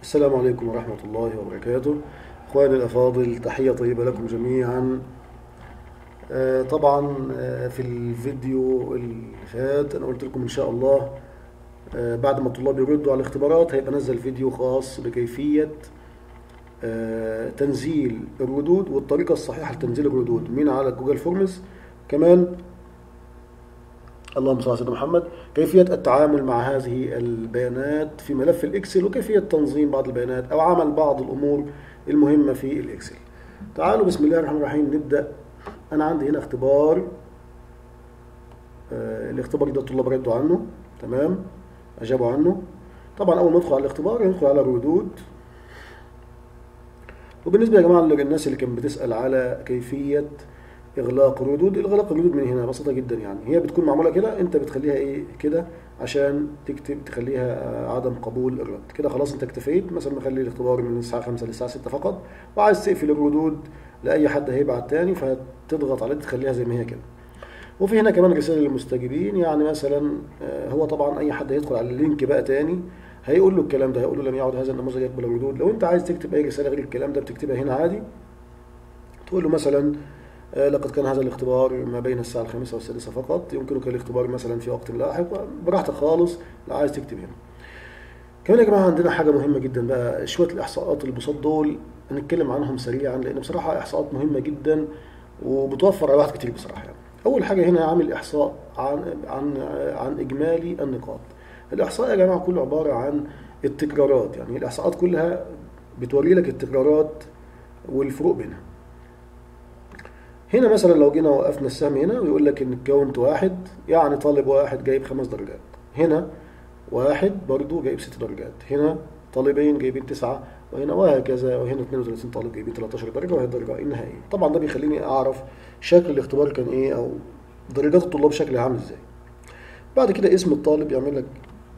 السلام عليكم ورحمة الله وبركاته. إخواني الأفاضل، تحية طيبة لكم جميعا. طبعا في الفيديو اللي فات أنا قلت لكم إن شاء الله بعد ما الطلاب يردوا على الاختبارات هيبقى نزل فيديو خاص بكيفية تنزيل الردود والطريقة الصحيحة لتنزيل الردود من على جوجل فورمز. كمان اللهم صل على سيدنا محمد، كيفية التعامل مع هذه البيانات في ملف الإكسل، وكيفية تنظيم بعض البيانات أو عمل بعض الأمور المهمة في الإكسل. تعالوا بسم الله الرحمن الرحيم نبدأ. أنا عندي هنا اختبار، الاختبار ده الطلاب ردوا عنه، تمام، أجابوا عنه. طبعا أول ما ندخل على الاختبار ندخل على الردود. وبالنسبة يا جماعة للناس اللي كانت بتسأل على كيفية إغلاق الردود من هنا بسيطة جدا. يعني هي بتكون معمولة كده، أنت بتخليها إيه كده عشان تخليها عدم قبول الرد. كده خلاص أنت اكتفيت. مثلا نخلي الاختبار من الساعة 5 للساعة 6 فقط، وعايز تقفل الردود لأي حد هيبعت تاني فتضغط عليه تخليها زي ما هي كده. وفي هنا كمان رسالة للمستجيبين. يعني مثلا هو طبعا أي حد هيدخل على اللينك بقى تاني هيقول له الكلام ده، هيقول له لم يعد هذا النموذج يقبل الردود. لو أنت عايز تكتب أي رسالة غير الكلام ده بتكتبها هنا عادي. تقول له مثلا لقد كان هذا الاختبار ما بين الساعة 5 والسادسة فقط، يمكنك الاختبار مثلا في وقت لاحق، براحتك خالص لو عايز تكتب هنا. كمان يا جماعة عندنا حاجة مهمة جدا بقى، شوية الإحصاءات البساط دول هنتكلم عنهم سريعا، لأن بصراحة إحصاءات مهمة جدا وبتوفر على واحد كتير بصراحة. يعني أول حاجة هنا عامل إحصاء عن إجمالي النقاط. الإحصاء يا جماعة كله عبارة عن التكرارات، يعني الإحصاءات كلها بتوري لك التكرارات والفروق بينها. هنا مثلا لو جينا وقفنا السهم هنا ويقول لك ان الكاونت واحد، يعني طالب واحد جايب 5 درجات، هنا واحد برضو جايب 6 درجات، هنا طالبين جايبين 9، وهنا وهكذا، وهنا 32 طالب جايبين 13 درجة، وهي الدرجة النهائية. طبعا ده بيخليني اعرف شكل الاختبار كان ايه، او درجات الطلاب شكلها عامل ازاي. بعد كده اسم الطالب، يعمل لك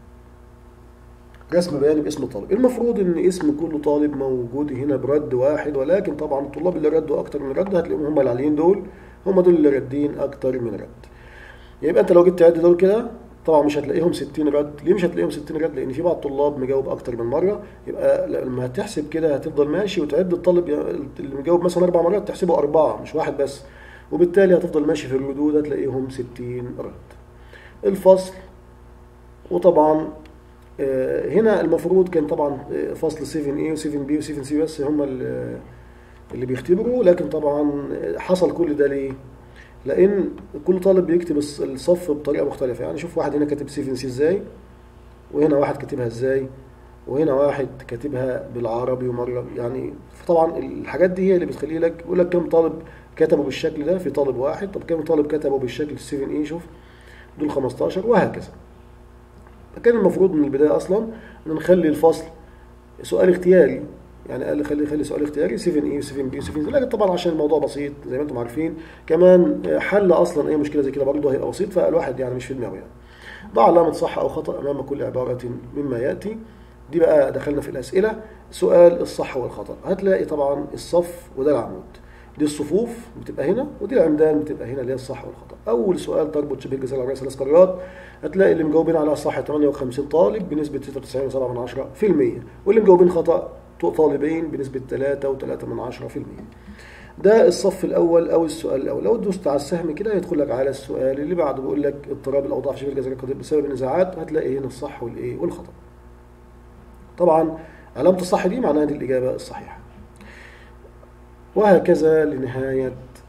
رسم بياني باسم الطالب. المفروض ان اسم كل طالب موجود هنا برد واحد، ولكن طبعا الطلاب اللي ردوا اكتر من رد هتلاقيهم هم العاليين دول، هم دول اللي ردين اكتر من رد. يبقى انت لو جيت تعد دول كده طبعا مش هتلاقيهم 60 رد. ليه مش هتلاقيهم 60 رد؟ لان في بعض الطلاب مجاوب اكتر من مره. يبقى لما هتحسب كده هتفضل ماشي وتعد الطالب اللي مجاوب مثلا 4 مرات تحسبه 4 مش واحد بس، وبالتالي هتفضل ماشي في الردود هتلاقيهم 60 رد. الفصل، وطبعا هنا المفروض كان طبعا فصل 7A و7B و7C بس هم اللي بيختبروا، لكن طبعا حصل كل ده ليه؟ لان كل طالب بيكتب الصف بطريقه مختلفه. يعني شوف واحد هنا كاتب 7C ازاي، وهنا واحد كاتبها ازاي، وهنا واحد كاتبها بالعربي ومره. يعني طبعا الحاجات دي هي اللي بتخلي لك يقول لك كم طالب كتبوا بالشكل ده في طالب واحد، طب كم طالب كتبوا بالشكل 7A، شوف دول 15 وهكذا. فكان المفروض من البداية أصلا أن نخلي الفصل سؤال اختياري. يعني قال خلي سؤال اختياري 7A و7B و7C، لكن طبعا عشان الموضوع بسيط زي ما انتم عارفين، كمان حل أصلا أي مشكلة زي كده برضه هيبقى بسيط، فالواحد يعني مش في دماغه. يعني ضع علامة صح أو خطأ أمام كل عبارة مما يأتي. دي بقى دخلنا في الأسئلة. سؤال الصح والخطأ، هتلاقي طبعا الصف وده العمود، دي الصفوف بتبقى هنا، ودي العمدان بتبقى هنا اللي هي الصح والخطأ. أول سؤال تربط شبه الجزيرة العربية 3 قارات، هتلاقي اللي مجاوبين على صح 58 طالب بنسبة 96.7%، واللي مجاوبين خطأ طالبين بنسبة 3.3%. ده الصف الأول أو السؤال الأول. لو دوست على السهم كده يدخل لك على السؤال اللي بعده، بيقول لك اضطراب الأوضاع في شبه الجزيرة القطرية بسبب النزاعات، هتلاقي هنا الصح والإيه والخطأ. طبعا علامة الصح دي معناها دي الإجابة الصحيحة، وهكذا لنهاية.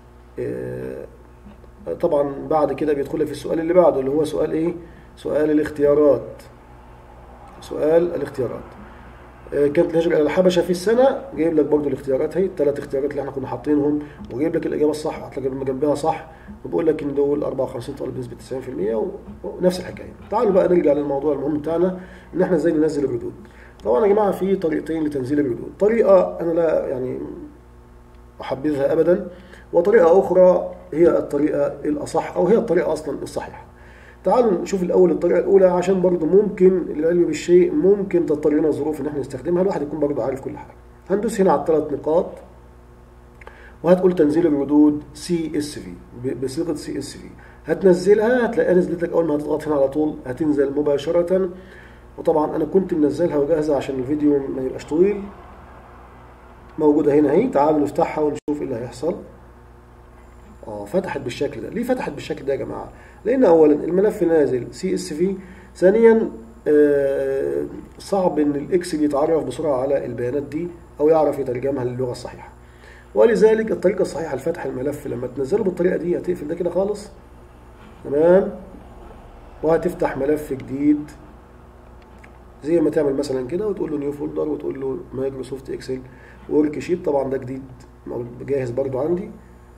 طبعا بعد كده بيدخل لك في السؤال اللي بعده اللي هو سؤال ايه؟ سؤال الاختيارات. سؤال الاختيارات كانت الهجرة إلى الحبشة في السنة، جايب لك برضو الاختيارات هي الثلاث اختيارات اللي احنا كنا حاطينهم، وجايب لك الإجابة الصح هتلاقي جنبها صح، وبيقول لك إن دول 54 طالب بنسبة 90%، ونفس الحكاية. تعالوا بقى نرجع للموضوع المهم بتاعنا، إن احنا ازاي ننزل الردود. طبعا يا جماعة في طريقتين لتنزيل الردود، طريقة أنا لا يعني أحبذها أبدا، وطريقة أخرى هي الطريقة الأصح، أو هي الطريقة أصلا الصحيحة. تعالوا نشوف الأول الطريقة الأولى، عشان برضو ممكن العلم بالشيء ممكن تضطر لنا الظروف إن احنا نستخدمها، الواحد يكون برضو عارف كل حاجة. هندوس هنا على الثلاث نقاط، وهتقول تنزيل الردود CSV بصيغة CSV. هتنزلها هتلاقيها نزلت لك أول ما هتضغط هنا على طول، هتنزل مباشرة وطبعا انا كنت منزلها وجاهزه عشان الفيديو ما يبقاش طويل. موجوده هنا اهي، تعالوا نفتحها ونشوف ايه اللي هيحصل. فتحت بالشكل ده. ليه فتحت بالشكل ده يا جماعه؟ لان اولا الملف نازل CSV، ثانيا صعب ان الاكسل يتعرف بسرعه على البيانات دي او يعرف يترجمها للغه الصحيحه، ولذلك الطريقه الصحيحه لفتح الملف لما تنزله بالطريقه دي هتقفل ده كده خالص، تمام، وهتفتح ملف جديد زي ما تعمل مثلا كده وتقول له نيو فولدر وتقول له مايكروسوفت اكسل ورك شيت. طبعا ده جديد جاهز برضو عندي،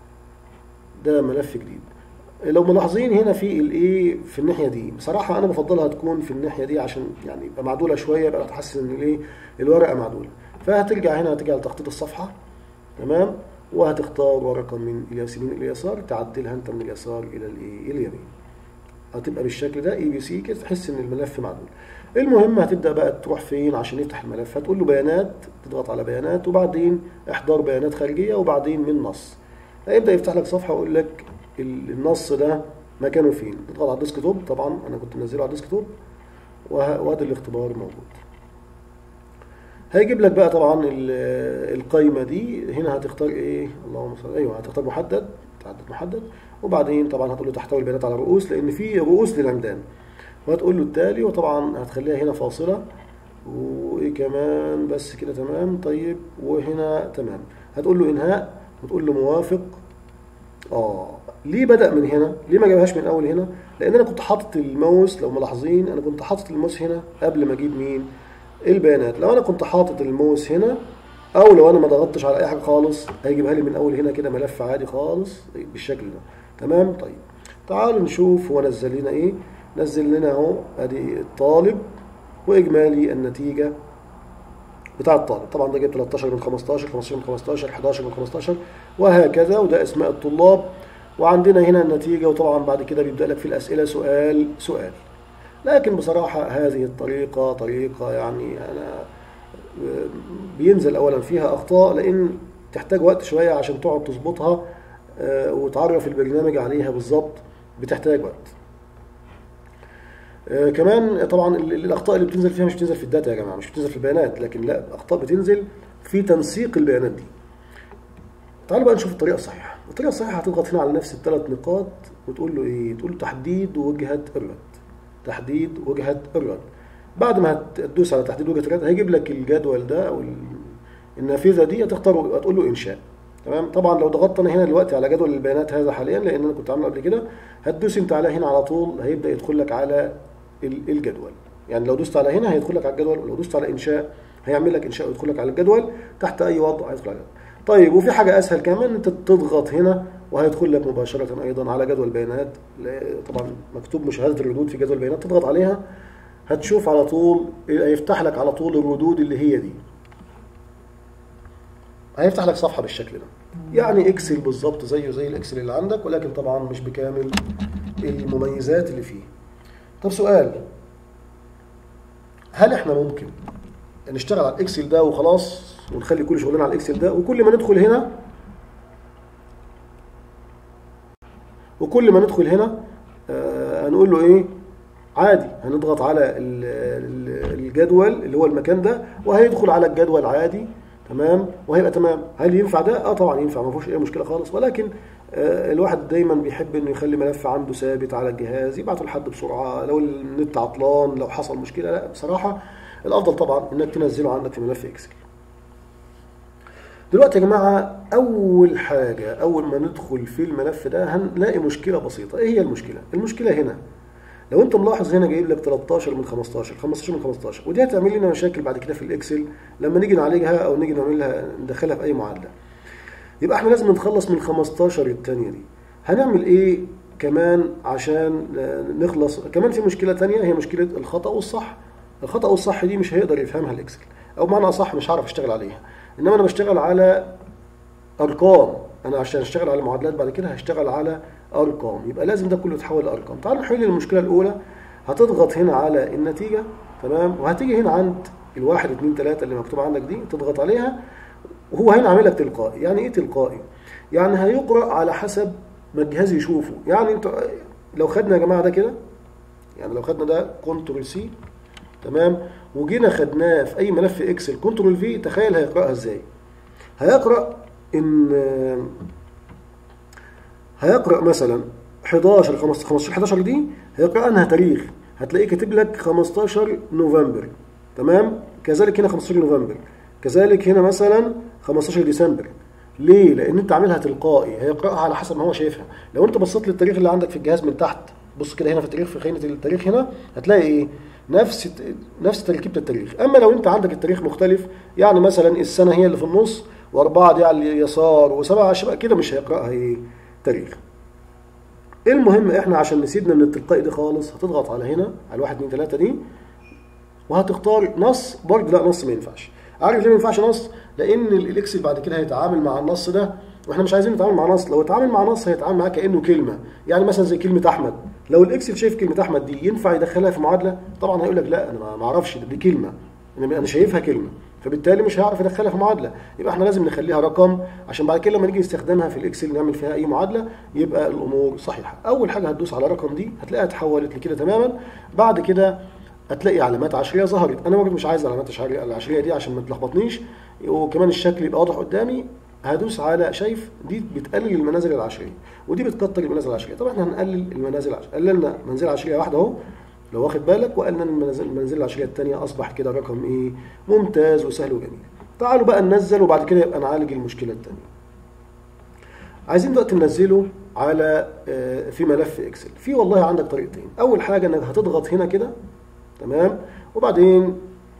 ده ملف جديد. لو ملاحظين هنا في الايه في الناحيه دي، بصراحه انا بفضلها تكون في الناحيه دي عشان يعني يبقى معدوله شويه، بقى تحس ان الايه الورقه معدوله. فهترجع هنا هترجع لتخطيط الصفحه، تمام، وهتختار ورقه من اليمين الى اليسار، تعدلها انت من اليسار الى الايه اليمين، هتبقى بالشكل ده ABC كده، تحس ان الملف معدول. المهم هتبدا بقى تروح فين عشان يفتح الملف؟ هتقول له بيانات، تضغط على بيانات وبعدين احضار بيانات خارجيه وبعدين من نص. هيبدا يفتح لك صفحه ويقول لك النص ده مكانه فين. تضغط على الديسك توب، طبعا انا كنت منزله على الديسك توب، وادي الاختبار موجود. هيجيب لك بقى طبعا القايمه دي. هنا هتختار ايه؟ اللهم صل، ايوه هتختار محدد، تعدد محدد، وبعدين طبعا هتقول له تحتوي البيانات على رؤوس، لان في رؤوس للعمدان، وهتقول له التالي، وطبعا هتخليها هنا فاصله، وايه كمان بس كده، تمام. طيب وهنا تمام، هتقول له انهاء وتقول له موافق. ليه بدأ من هنا؟ ليه ما جابهاش من اول هنا؟ لان انا كنت حاطط الماوس، لو ملاحظين انا كنت حاطط الماوس هنا قبل ما اجيب مين؟ البيانات. لو انا كنت حاطط الماوس هنا او لو انا ما ضغطتش على اي حاجه خالص هيجيبها لي من اول هنا كده ملف عادي خالص بالشكل ده، تمام. طيب تعالوا نشوف هو نزل لنا ايه. نزل لنا اهو ادي الطالب واجمالي النتيجه بتاع الطالب. طبعا ده جايب 13 من 15، 15 من 15، 11 من 15 وهكذا، وده اسماء الطلاب. وعندنا هنا النتيجه، وطبعا بعد كده بيبدا لك في الاسئله سؤال سؤال. لكن بصراحه هذه الطريقه طريقه يعني انا بينزل اولا فيها اخطاء، لان تحتاج وقت شويه عشان تقعد تظبطها وتعرف البرنامج عليها بالظبط، بتحتاج وقت. كمان طبعا الاخطاء اللي بتنزل فيها مش بتنزل في الداتا يا جماعه، مش بتنزل في البيانات، لكن لا، الاخطاء بتنزل في تنسيق البيانات دي. تعالوا بقى نشوف الطريقه الصحيحه. الطريقه الصحيحه هتضغط هنا على نفس الثلاث نقاط وتقول له ايه؟ تقول له تحديد وجهه الرد. تحديد وجهه الرد. بعد ما هتدوس على تحديد وجهه الرد هيجيب لك الجدول ده او النافذه دي، هتختاره هتقول له انشاء، تمام. طبعا لو ضغطت انا هنا دلوقتي على جدول البيانات هذا حاليا، لان انا كنت عامله قبل كده، هتدوس انت على هنا على طول هيبدا يدخل لك على الجدول. يعني لو دوست على هنا هيدخل لك على الجدول، ولو دوست على انشاء هيعمل لك انشاء ويدخل لك على الجدول. تحت اي وضع هيدخل على الجدول. طيب وفي حاجه اسهل كمان، انت تضغط هنا وهيدخل لك مباشره ايضا على جدول بيانات. طبعا مكتوب مشاهده الردود في جدول بيانات، تضغط عليها هتشوف على طول، هيفتح لك على طول الردود اللي هي دي، هيفتح لك صفحه بالشكل ده. يعني اكسل بالظبط زيه زي الاكسل اللي عندك، ولكن طبعا مش بكامل المميزات اللي فيه. طب سؤال، هل احنا ممكن نشتغل على الاكسل ده وخلاص ونخلي كل شغلنا على الاكسل ده، وكل ما ندخل هنا هنقول له ايه؟ عادي هنضغط على الجدول اللي هو المكان ده وهيدخل على الجدول عادي، تمام، وهيبقى تمام. هل ينفع ده؟ طبعا ينفع، ما فيهوش اي مشكله خالص. ولكن الواحد دايما بيحب انه يخلي ملف عنده ثابت على الجهاز يبعته لحد بسرعه لو النت عطلان، لو حصل مشكله. لا بصراحه الافضل طبعا انك تنزله عندك في ملف اكسل. دلوقتي يا جماعه اول حاجه اول ما ندخل في الملف ده هنلاقي مشكله بسيطه. ايه هي المشكله؟ المشكله هنا لو انت ملاحظ هنا جايب لك 13 من 15، 15 من 15، ودي هتعمل لنا مشاكل بعد كده في الاكسل لما نيجي نعالجها او نيجي ندخلها في اي معادله. يبقى احنا لازم نتخلص من 15 الثانيه دي. هنعمل ايه كمان عشان نخلص؟ كمان في مشكله ثانيه، هي مشكله الخطا والصح. الخطا والصح دي مش هيقدر يفهمها الاكسل، او بمعنى اصح مش هعرف اشتغل عليها. انما انا بشتغل على ارقام، انا عشان اشتغل على معادلات بعد كده هشتغل على ارقام، يبقى لازم ده كله يتحول لارقام. تعالوا نحل المشكله الاولى. هتضغط هنا على النتيجه، تمام، وهتيجي هنا عند الواحد 2 3 اللي مكتوب عندك دي، تضغط عليها وهو هنا عامل لك تلقائي. يعني ايه تلقائي؟ يعني هيقرا على حسب ما الجهاز يشوفه. يعني انت لو خدنا يا جماعه ده كده، يعني لو خدنا ده كنترول سي تمام، وجينا خدناه في اي ملف اكسل كنترول في، تخيل هيقراها ازاي. هيقرا ان هيقرا مثلا 11 15 11 دي، هيقرا انها تاريخ، هتلاقيه كاتب لك 15 نوفمبر، تمام، كذلك هنا 15 نوفمبر، كذلك هنا مثلا 15 ديسمبر. ليه؟ لان انت عاملها تلقائي، هيقراها على حسب ما هو شايفها. لو انت بصيت للتاريخ اللي عندك في الجهاز من تحت، بص كده هنا في التاريخ، في خانه التاريخ هنا هتلاقي ايه؟ نفس تركيبه التاريخ. اما لو انت عندك التاريخ مختلف، يعني مثلا السنه هي اللي في النص واربعه دي على اليسار وسبعه على الشمال كده، مش هيقراها ايه؟ تاريخ. المهم احنا عشان نسيبنا من التلقائي دي خالص، هتضغط على هنا على 1 2 3 دي، وهتختار نص. برضه لا، نص ما ينفعش. عارف ليه ما ينفعش نص؟ لان الاكسل بعد كده هيتعامل مع النص ده، واحنا مش عايزين نتعامل مع نص. لو اتعامل مع نص هيتعامل معاه كانه كلمه، يعني مثلا زي كلمه احمد. لو الاكسل شايف كلمه احمد دي ينفع يدخلها في معادله؟ طبعا هيقول لك لا، انا ما اعرفش، دي كلمه، انا شايفها كلمه، فبالتالي مش هيعرف يدخلها في معادله. يبقى احنا لازم نخليها رقم، عشان بعد كده لما نيجي نستخدمها في الاكسل نعمل فيها اي معادله يبقى الامور صحيحه. اول حاجه هتدوس على رقم دي، هتلاقيها اتحولت لكده تماما. بعد كده هتلاقي علامات عشريه ظهرت. انا برضه مش عايز علامات العشريه دي عشان ما تلخبطنيش، وكمان الشكل يبقى واضح قدامي. هدوس على، شايف دي بتقلل المنازل العشريه، ودي بتكتر المنازل العشريه. طبعا احنا هنقلل المنازل العشريه، قللنا منزله عشريه واحده اهو لو واخد بالك، وقلنا المنازل العشريه الثانيه، اصبح كده رقم ايه؟ ممتاز وسهل وجميل. تعالوا بقى ننزل، وبعد كده يبقى نعالج المشكله الثانيه. عايزين دلوقتي ننزله على في ملف اكسل. في والله عندك طريقتين. اول حاجه انك هتضغط هنا كده، تمام، وبعدين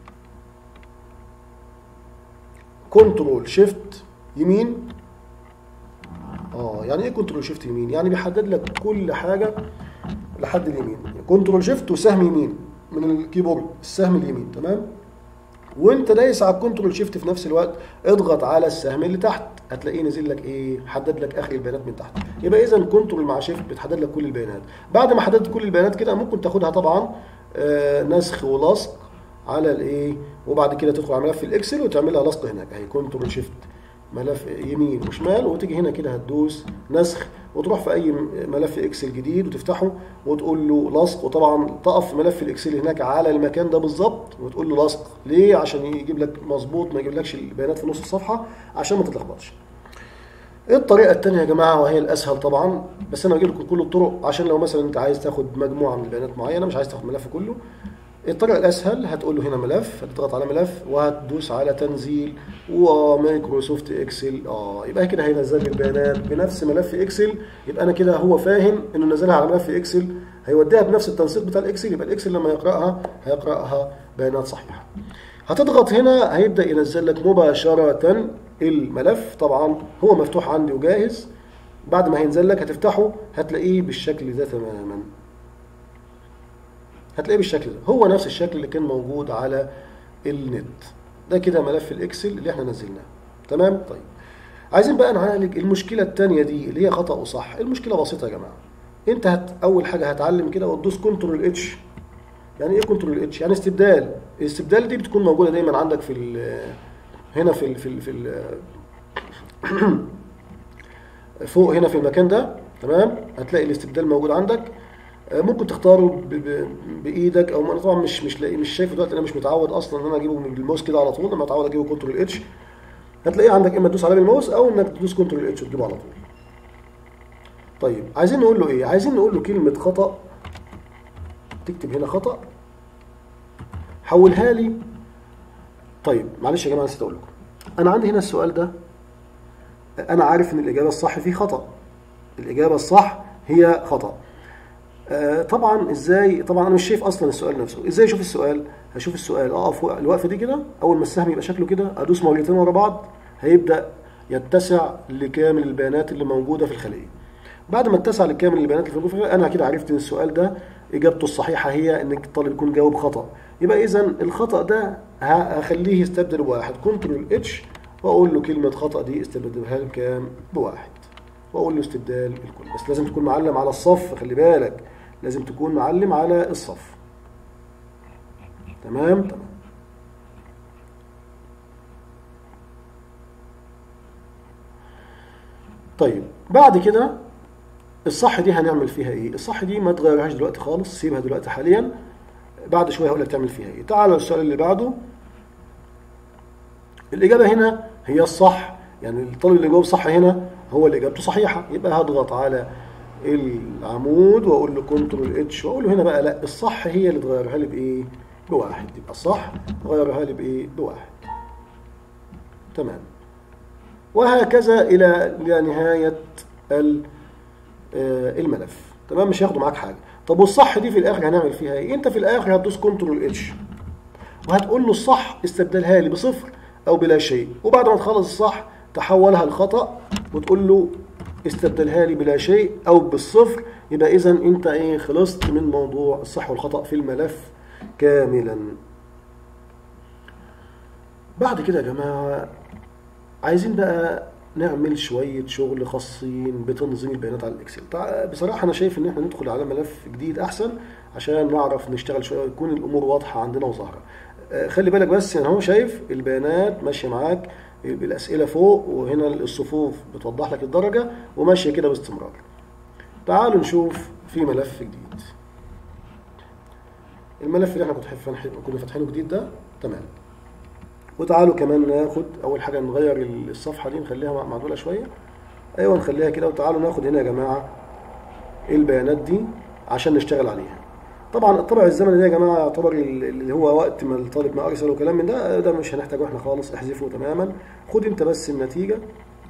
كنترول شيفت يمين. يعني ايه كنترول شيفت يمين؟ يعني بيحدد لك كل حاجه لحد اليمين. كنترول شيفت وسهم يمين من الكيبورد، السهم اليمين، تمام. وانت دايس على الكنترول شيفت في نفس الوقت اضغط على السهم اللي تحت، هتلاقيه نزل لك ايه؟ حدد لك اخر البيانات من تحت. يبقى اذا كنترول مع شيفت بتحدد لك كل البيانات. بعد ما حددت كل البيانات كده، ممكن تاخدها طبعا نسخ ولصق على الايه، وبعد كده تدخل على ملف الاكسل وتعملها لصق هناك اهي، كنترول شيفت ملف يمين وشمال، وتيجي هنا كده هتدوس نسخ، وتروح في اي ملف اكسل جديد وتفتحه وتقول له لصق. وطبعا تقف في ملف الاكسل هناك على المكان ده بالظبط وتقول له لصق. ليه؟ عشان يجيب لك مظبوط، ما يجيبلكش البيانات في نص الصفحه عشان ما تتلخبطش. الطريقه الثانيه يا جماعه، وهي الاسهل طبعا، بس انا هجيب لكم كل الطرق عشان لو مثلا انت عايز تاخد مجموعه من البيانات معينه، مش عايز تاخد الملف كله. الطريقه الاسهل هتقول له هنا ملف، هتضغط على ملف وهتدوس على تنزيل ومايكروسوفت اكسل. يبقى كده هينزل لي البيانات بنفس ملف اكسل. يبقى انا كده هو فاهم انه نزلها على ملف اكسل، هيوديها بنفس التنسيق بتاع الاكسل. يبقى الاكسل لما يقراها هيقراها بيانات صحيحه. هتضغط هنا هيبدا ينزل لك مباشره الملف. طبعا هو مفتوح عندي وجاهز. بعد ما هينزل لك هتفتحه، هتلاقيه بالشكل ده تماما. هتلاقيه بالشكل ده، هو نفس الشكل اللي كان موجود على النت. ده كده ملف الاكسل اللي احنا نزلناه، تمام. طيب عايزين بقى نعالج المشكله الثانيه دي اللي هي خطا وصح. المشكله بسيطه يا جماعه. انت اول حاجه هتعلم كده وتدوس كنترول اتش. يعني ايه كنترول اتش؟ يعني استبدال. الاستبدال دي بتكون موجوده دايما عندك هنا فوق هنا في المكان ده، تمام. هتلاقي الاستبدال موجود عندك. ممكن تختاره بايدك، او انا طبعا مش شايفه دلوقتي، انا مش متعود اصلا ان انا اجيبه من الماوس كده على طول. انا متعود اجيبه كنترول اتش. هتلاقيه عندك اما تدوس عليه بالماوس او انك تدوس كنترول اتش وتجيبه على طول. طيب عايزين نقول له ايه؟ عايزين نقول له كلمه خطا. تكتب هنا خطا، حولها لي. طيب معلش يا جماعه نسيت اقول لكم، انا عندي هنا السؤال ده، انا عارف ان الاجابه الصح فيه خطا. الاجابه الصح هي خطا. طبعا ازاي؟ طبعا انا مش شايف اصلا السؤال نفسه. ازاي اشوف السؤال؟ هشوف السؤال اقف الوقفه دي كده، اول ما السهم يبقى شكله كده ادوس مرتين ورا بعض، هيبدا يتسع لكامل البيانات اللي موجوده في الخليه. بعد ما اتسع لكامل البيانات اللي موجوده في الخليه، انا كده عرفت ان السؤال ده اجابته الصحيحه هي ان الطالب يكون جاوب خطا. يبقى اذا الخطا ده هخليه يستبدل بواحد. كنترول اتش واقول له كلمه خطا دي استبدلها بكام؟ بواحد، واقول له استبدال الكل. بس لازم تكون معلم على الصف، خلي بالك، لازم تكون معلم على الصف. تمام. طيب بعد كده الصح دي هنعمل فيها ايه؟ الصح دي ما تغيرهاش دلوقتي خالص، سيبها دلوقتي حاليا. بعد شويه هقول لك تعمل فيها ايه. تعال السؤال اللي بعده. الاجابه هنا هي الصح، يعني الطالب اللي جاوب صح هنا هو اللي اجابته صحيحه، يبقى هضغط على العمود واقول له كنترول اتش واقول له هنا بقى لا، الصح هي اللي تغيرها لي بايه؟ بواحد. يبقى الصح غيرها لي بايه؟ بواحد. تمام. وهكذا الى نهايه الملف. تمام، مش هياخدوا معاك حاجه. طب والصح دي في الاخر هنعمل فيها ايه؟ انت في الاخر هتدوس كنترول اتش وهتقول له الصح استبدلها لي بصفر او بلا شيء، وبعد ما تخلص الصح تحولها لخطأ وتقول له استبدلها لي بلا شيء او بالصفر. يبقى اذا انت ايه؟ خلصت من موضوع الصح والخطأ في الملف كاملا. بعد كده يا جماعه عايزين بقى نعمل شويه شغل خاصين بتنظيم البيانات على الاكسل. بصراحه انا شايف ان احنا ندخل على ملف جديد احسن عشان نعرف نشتغل شويه ويكون الامور واضحه عندنا وظاهره. خلي بالك بس، يعني هو شايف البيانات ماشيه معاك بالاسئله فوق، وهنا الصفوف بتوضح لك الدرجه وماشيه كده باستمرار. تعالوا نشوف في ملف جديد. الملف اللي احنا كنا فاتحينه جديد ده. تمام. وتعالوا كمان ناخد اول حاجه نغير الصفحه دي، نخليها معدوله شويه. ايوه نخليها كده. وتعالوا ناخد هنا يا جماعه البيانات دي عشان نشتغل عليها. طبعا الطبع الزمني ده يا جماعه يعتبر اللي هو وقت ما الطالب ما ارسل وكلام من ده مش هنحتاجه احنا خالص، احذفه تماما. خد انت بس النتيجه،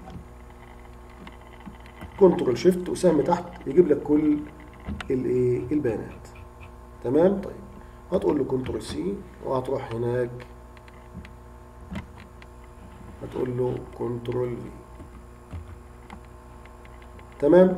كنترول شيفت وسهم تحت يجيب لك كل البيانات. تمام. طيب هتقول له كنترول سي وهتروح هناك هتقول له كنترول في. تمام.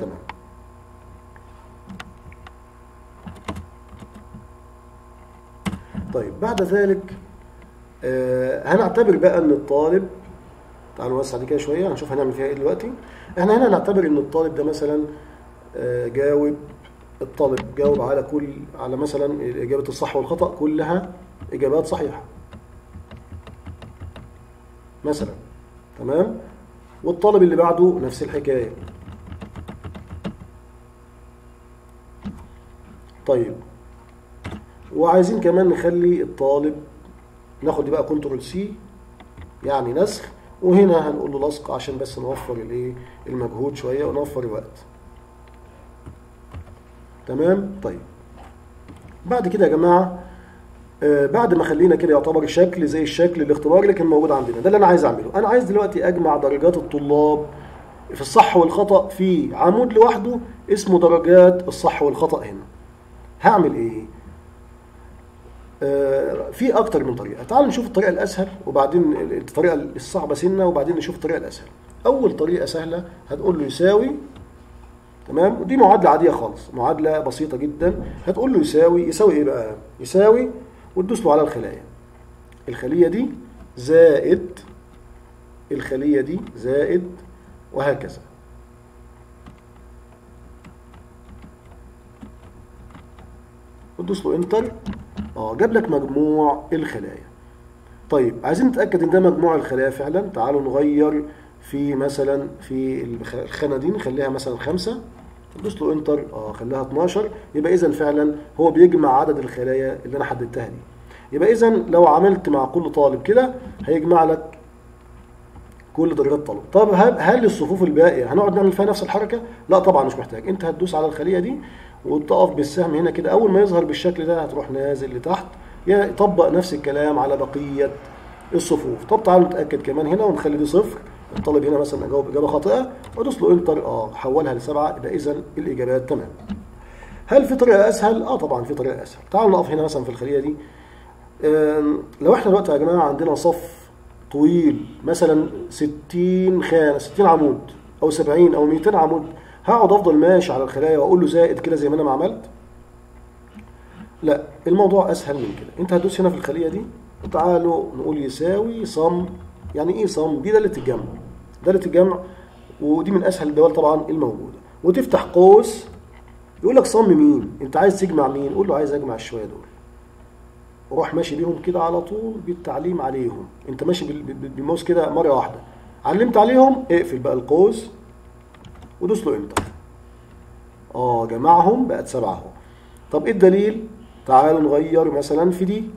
طيب بعد ذلك هنعتبر بقى ان الطالب، تعالوا نوسع دي كده شويه هنشوف هنعمل فيها ايه دلوقتي. احنا هنا هنعتبر ان الطالب ده مثلا جاوب على مثلا اجابه الصح والخطا كلها اجابات صحيحه مثلا. تمام. والطالب اللي بعده نفس الحكايه. طيب وعايزين كمان نخلي الطالب، ناخد دي بقى كنترول سي يعني نسخ، وهنا هنقول له لصق عشان بس نوفر المجهود شويه ونوفر الوقت. تمام. طيب بعد كده يا جماعه بعد ما خلينا كده يعتبر شكل زي الشكل الاختباري اللي كان موجود عندنا، ده اللي انا عايز اعمله. انا عايز دلوقتي اجمع درجات الطلاب في الصح والخطأ في عمود لوحده اسمه درجات الصح والخطأ. هنا هعمل ايه؟ في اكتر من طريقه. تعالوا نشوف الطريقه الاسهل وبعدين الطريقه الصعبه سنه وبعدين نشوف الطريقه الاسهل. اول طريقه سهله هتقول له يساوي. تمام. ودي معادله عاديه خالص، معادله بسيطه جدا. هتقول له يساوي ايه بقى؟ يساوي وتدوس له على الخليه دي زائد الخليه دي زائد وهكذا. وتدوس له انتر. جاب لك مجموع الخلايا. طيب عايزين نتاكد ان ده مجموع الخلايا فعلا. تعالوا نغير في مثلا في الخانه دي نخليها مثلا 5. ندوس له انتر. خليها 12. يبقى اذا فعلا هو بيجمع عدد الخلايا اللي انا حددتها دي. يبقى اذا لو عملت مع كل طالب كده هيجمع لك كل درجات طالب. طب هل الصفوف الباقيه هنقعد نعمل فيها نفس الحركه؟ لا طبعا مش محتاج. انت هتدوس على الخليه دي وتقف بالسهم هنا كده. اول ما يظهر بالشكل ده هتروح نازل لتحت يطبق نفس الكلام على بقيه الصفوف. طب تعالوا نتاكد كمان هنا ونخلي دي صفر. الطالب هنا مثلا اجاوب اجابه خاطئه وادوس له انتر. حولها ل7. يبقى اذا الاجابات تمام. هل في طريقه اسهل؟ طبعا في طريقه اسهل. تعالوا نقف هنا مثلا في الخليه دي. لو احنا دلوقتي يا جماعه عندنا صف طويل مثلا 60 خانه 60 عمود او 70 او 200 عمود، هقعد افضل ماشي على الخلايا واقول له زائد كده زي ما انا ما عملت؟ لا، الموضوع اسهل من كده. انت هتدوس هنا في الخليه دي وتعالوا نقول يساوي صم. يعني ايه صم؟ دي داله الجمع. داله الجمع ودي من اسهل الدوال طبعا الموجوده. وتفتح قوس يقول لك صم مين؟ انت عايز تجمع مين؟ قول له عايز اجمع الشويه دول. وروح ماشي بيهم كده على طول بالتعليم عليهم. انت ماشي بالماوس كده مره واحده، علمت عليهم اقفل بقى القوس ودوس له انتر. جمعهم بقت 7 اهو. طب ايه الدليل؟ تعالوا نغير مثلا في دي،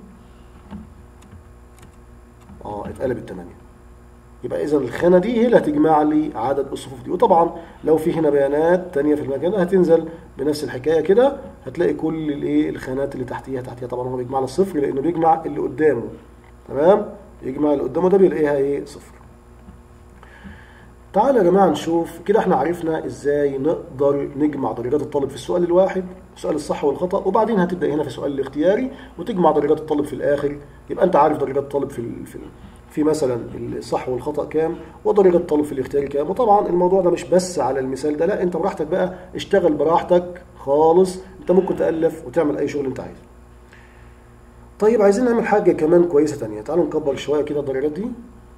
اتقلبت 8. يبقى اذا الخانه دي هي اللي هتجمع لي عدد الصفوف دي. وطبعا لو في هنا بيانات تانية في المكان هتنزل بنفس الحكايه كده، هتلاقي كل الايه الخانات اللي تحتيها طبعا هو بيجمع لي الصفر لانه بيجمع اللي قدامه. تمام، يجمع اللي قدامه ده بيلاقيها ايه؟ صفر. تعالوا يا جماعه نشوف كده، احنا عرفنا ازاي نقدر نجمع درجات الطالب في السؤال الواحد، سؤال الصح والخطا، وبعدين هتبدا هنا في السؤال الاختياري وتجمع درجات الطالب في الاخر. يبقى انت عارف درجات الطالب في مثلا الصح والخطا كام، ودرجات الطالب في الاختياري كام. وطبعا الموضوع ده مش بس على المثال ده، لا انت براحتك بقى، اشتغل براحتك خالص، انت ممكن تالف وتعمل اي شغل انت عايزه. طيب عايزين نعمل حاجه كمان كويسه تانية. تعالوا نكبر شويه كده الدرجات دي.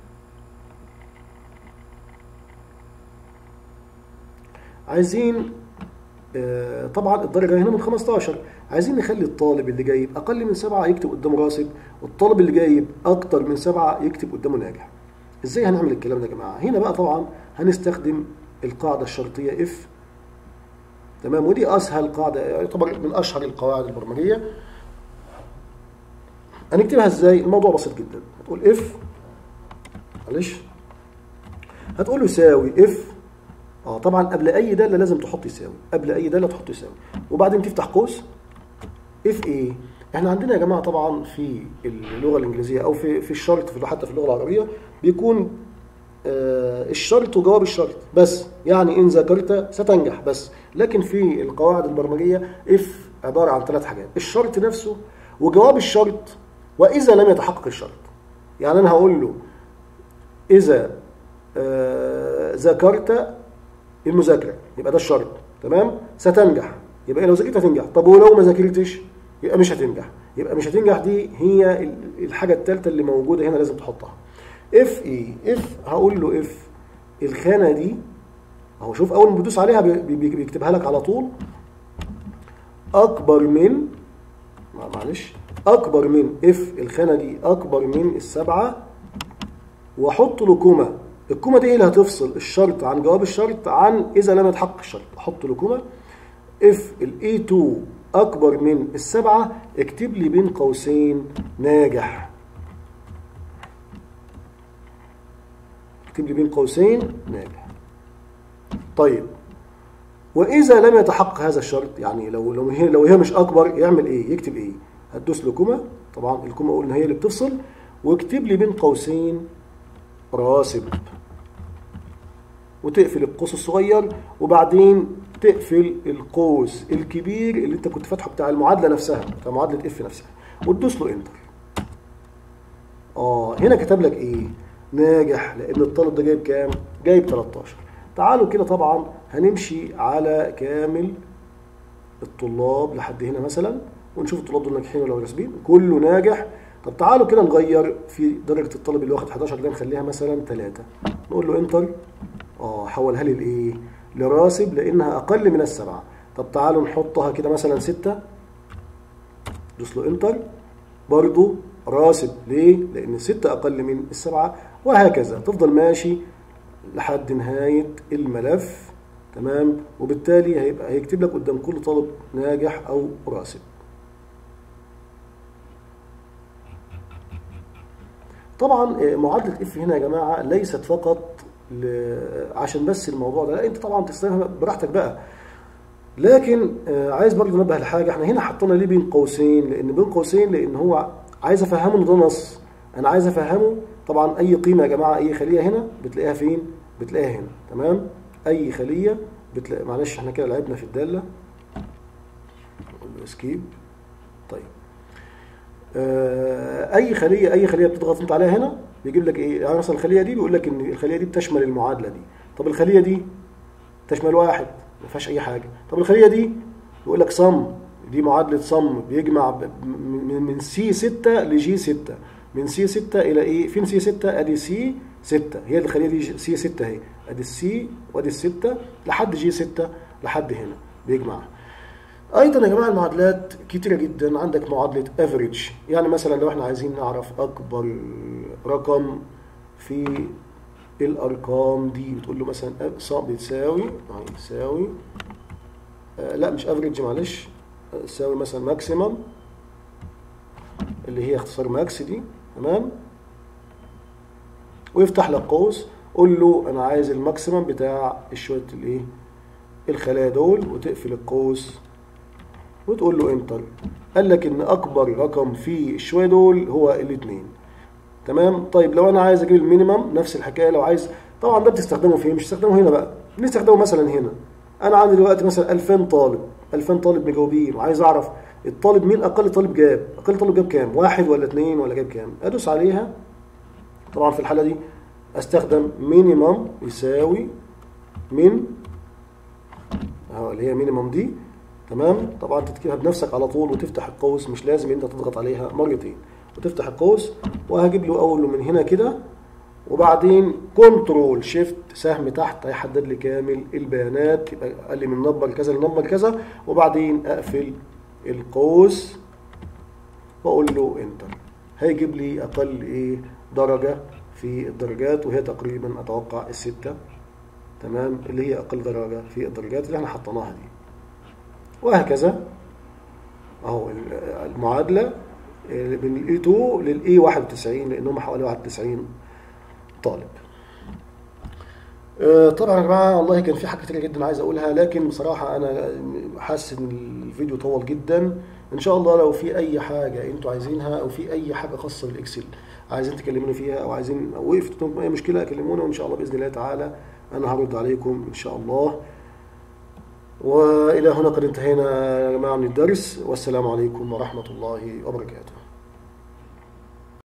عايزين طبعا الدرجه هنا من 15، عايزين نخلي الطالب اللي جايب اقل من 7 يكتب قدامه راسب، والطالب اللي جايب اكتر من 7 يكتب قدامه ناجح. ازاي هنعمل الكلام ده يا جماعه؟ هنا بقى طبعا هنستخدم القاعده الشرطيه اف. تمام، ودي اسهل قاعده، يعتبر من اشهر القواعد البرمجيه. هنكتبها ازاي؟ الموضوع بسيط جدا. هتقول اف، معلش، هتقول له يساوي اف. طبعا قبل اي داله لازم تحط يساوي، قبل اي داله تحط يساوي، وبعدين تفتح قوس اف ايه. احنا عندنا يا جماعه طبعا في اللغه الانجليزيه او في الشرط، حتى في اللغه العربيه بيكون الشرط وجواب الشرط بس، يعني ان ذاكرت ستنجح بس. لكن في القواعد البرمجيه اف عباره عن 3 حاجات: الشرط نفسه، وجواب الشرط، واذا لم يتحقق الشرط. يعني انا هقول له اذا ذاكرت المذاكره، يبقى ده الشرط. تمام، ستنجح، يبقى لو ذاكرت هتنجح. طب ولو ما ذاكرتش يبقى مش هتنجح. يبقى مش هتنجح دي هي الحاجه الثالثه اللي موجوده هنا لازم تحطها. اف ايه؟ اف هقول له اف الخانه دي اهو، شوف اول ما بدوس عليها بيكتبها لك على طول اكبر من، معلش، اكبر من اف الخانه دي اكبر من ال7، واحط له كوما. الكوما دي هي اللي هتفصل الشرط عن جواب الشرط عن اذا لم يتحقق الشرط. احط له كوما. اف الاي 2 اكبر من ال7، اكتب لي بين قوسين ناجح. اكتب لي بين قوسين ناجح. طيب واذا لم يتحقق هذا الشرط، يعني لو هي مش اكبر، يعمل ايه؟ يكتب ايه؟ هتدوس له كوما. طبعا الكوما قلنا هي اللي بتفصل، واكتب لي بين قوسين راسب، وتقفل القوس الصغير، وبعدين تقفل القوس الكبير اللي انت كنت فاتحه بتاع المعادله نفسها، بتاع معادله اف نفسها، وتدوس له انتر. هنا كتب لك ايه؟ ناجح، لان الطالب ده جايب كام؟ جايب 13. تعالوا كده طبعا هنمشي على كامل الطلاب لحد هنا مثلا، ونشوف الطلاب دول ناجحين ولا راسبين. كله ناجح. طب تعالوا كده نغير في درجه الطالب اللي واخد 11 ده، نخليها مثلا 3. نقول له انتر. حولها لي لايه؟ لراسب، لانها اقل من ال7. طب تعالوا نحطها كده مثلا 6. دوس له انتر، برضو راسب. ليه؟ لان 6 اقل من ال7، وهكذا تفضل ماشي لحد نهايه الملف. تمام، وبالتالي هيكتب لك قدام كل طالب ناجح او راسب. طبعا معادله اف هنا يا جماعه ليست فقط عشان بس الموضوع ده، لا انت طبعا تستخدمها براحتك بقى. لكن عايز برضه انبه لحاجه، احنا هنا حطينا ليه بين قوسين؟ لان بين قوسين لان هو عايز افهمه ان ده نص. انا عايز افهمه طبعا اي قيمه يا جماعه، اي خليه هنا بتلاقيها فين؟ بتلاقيها هنا. تمام، اي خليه بتلاقي، معلش احنا كده لعبنا في الداله، نقول له اسكيب. طيب اي خليه بتضغط انت عليها هنا بيجيب لك ايه؟ يعني مثلا الخليه دي بيقول لك ان الخليه دي بتشمل المعادله دي. طب الخليه دي تشمل 1 ما فيهاش اي حاجه. طب الخليه دي يقول لك صم، دي معادله صم، بيجمع من سي 6 لجي 6، من سي 6 الى ايه؟ فين سي 6؟ ادي سي 6، هي الخليه دي سي 6 اهي، ادي السي وادي ال6 لحد جي 6 لحد هنا بيجمعها. ايضا يا جماعه المعادلات كتيره جدا. عندك معادله افريج، يعني مثلا لو احنا عايزين نعرف اكبر رقم في الارقام دي، بتقول له مثلا بتساوي لا مش افريج، معلش، تساوي مثلا ماكسيمم اللي هي اختصار ماكس دي، تمام، ويفتح لك قوس، قول له انا عايز الماكسيمم بتاع شويه الايه الخلايا دول، وتقفل القوس وتقول له انتر. قال لك ان اكبر رقم في الشويه دول هو الاثنين، تمام. طيب لو انا عايز اجيب المينيمم نفس الحكايه، لو عايز طبعا ده بتستخدمه فين؟ مش تستخدمه هنا بقى، بنستخدمه مثلا هنا. انا عندي دلوقتي مثلا 2000 طالب، 2000 طالب مجاوبين، وعايز اعرف الطالب مين اقل طالب جاب، اقل طالب جاب كام، واحد ولا اثنين ولا جاب كام. ادوس عليها. طبعا في الحاله دي استخدم مينيمم يساوي من اهو اللي هي مينيمم دي، تمام. طبعا تكتبها بنفسك على طول وتفتح القوس، مش لازم انت تضغط عليها مرتين، وتفتح القوس. وهجيب له اوله من هنا كده، وبعدين كنترول شيفت سهم تحت هيحدد لي كامل البيانات. يبقى قال لي من نمبر كذا لنمبر كذا، وبعدين اقفل القوس واقول له انتر. هيجيب لي اقل ايه درجه في الدرجات، وهي تقريبا اتوقع الستة، تمام، اللي هي اقل درجه في الدرجات اللي احنا حطيناها دي. وهكذا اهو المعادله من الاي 2 للاي 91، لانهم حوالي 91 طالب. طبعا يا جماعه والله كان في حاجات كتير جدا عايز اقولها، لكن بصراحه انا حاسس ان الفيديو طول جدا. ان شاء الله لو في اي حاجه انتوا عايزينها، او في اي حاجه خاصه بالاكسل عايزين تكلموني فيها، او عايزين وقفت اي مشكله كلمونا، وان شاء الله باذن الله تعالى انا هرد عليكم ان شاء الله. والى هنا قد انتهينا يا جماعه من الدرس، والسلام عليكم ورحمه الله وبركاته.